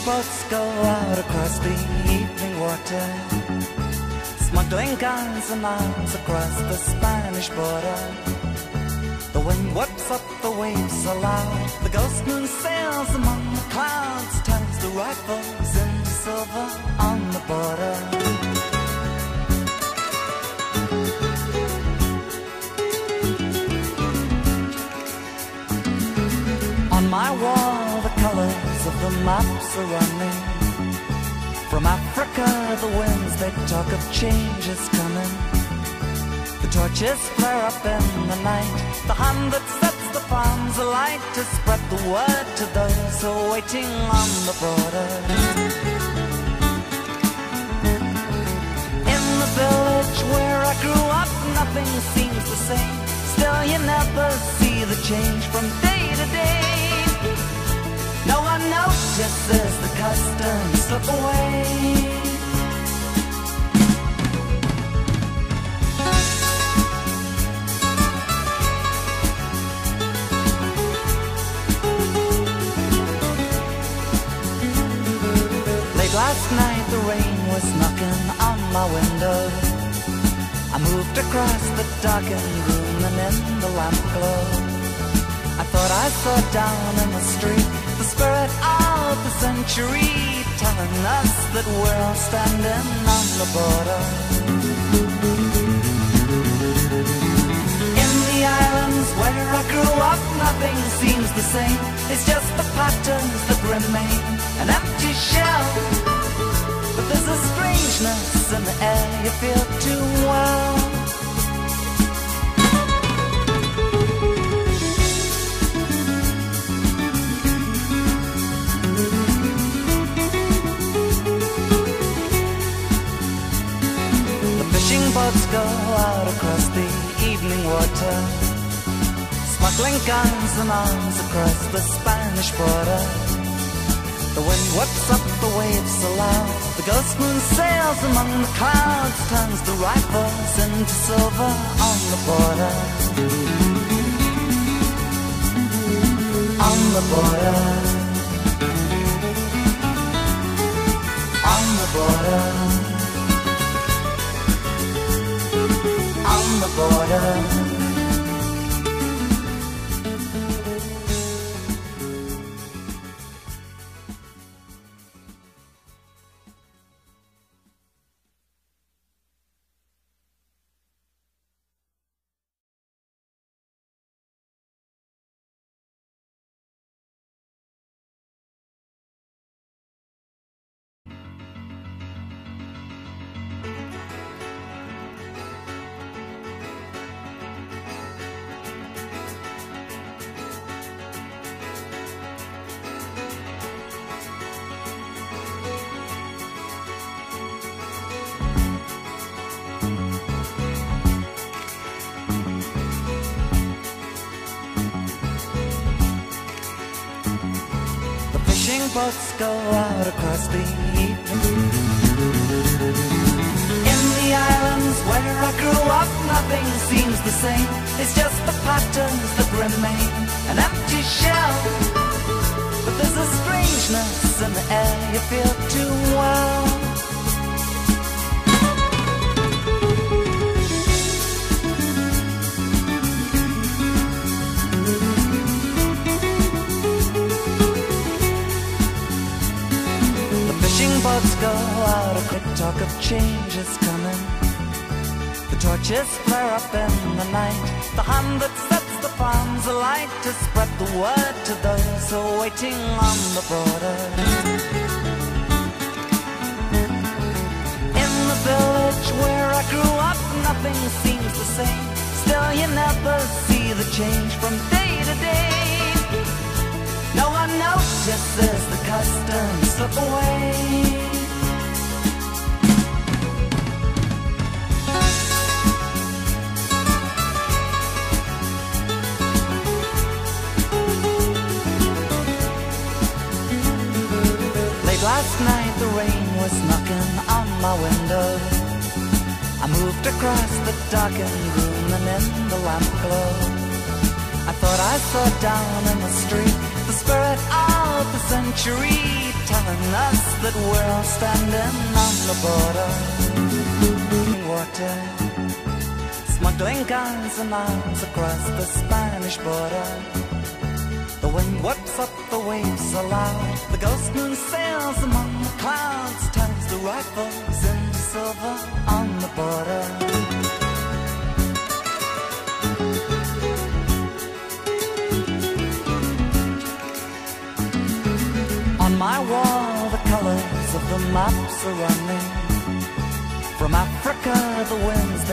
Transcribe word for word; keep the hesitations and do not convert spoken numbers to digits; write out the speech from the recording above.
boats go out across the evening water, smuggling guns and arms across the Spanish border. The wind whips up the waves so loud, the ghost moon sails among the clouds, turns the rifles into silver on the border. On my wall the colors of the maps are running. From Africa the winds, they talk of change is coming. The torches flare up in the night, the hand that sets the palms alight to spread the word to those who are waiting on the border. In the village where I grew up, nothing seems the same. Still you never see the change from day to day. No one notices the customs slip away. Late last night the rain was knocking on my window. I moved across the darkened room and in the lamp glow I thought I saw down in the street the spirit of the century, telling us that we're all standing on the border. In the islands where I grew up, nothing seems the same. It's just the patterns that remain, an empty shell. But there's a strangeness in the air you feel too well. Boats go out across the evening water, smuggling guns and arms across the Spanish border. The wind whips up the waves so loud, the ghost moon sails among the clouds, turns the rifles into silver on the border. On the border. On the border. On the border. Boats go out across the evening. In the islands where I grew up, nothing seems the same. It's just the patterns that remain, an empty shell. But there's a strangeness in the air you feel too well. Boats go out, a quick talk of change is coming. The torches flare up in the night, the hand that sets the palms alight to spread the word to those who are waiting on the border. In the village where I grew up, nothing seems the same. Still you never see the change from day to day. No one notices the customs slip away. Late last night the rain was knocking on my window. I moved across the darkened room and in the lamp glow I thought I saw down in the street the spirit of the century, telling us that we're all standing on the border. Water, smuggling guns and arms across the Spanish border. The wind whips up the waves so loud, the ghost moon sails among the clouds, turns the rifles into silver on the border. On my wall, the colors of the maps are running. From Africa, the winds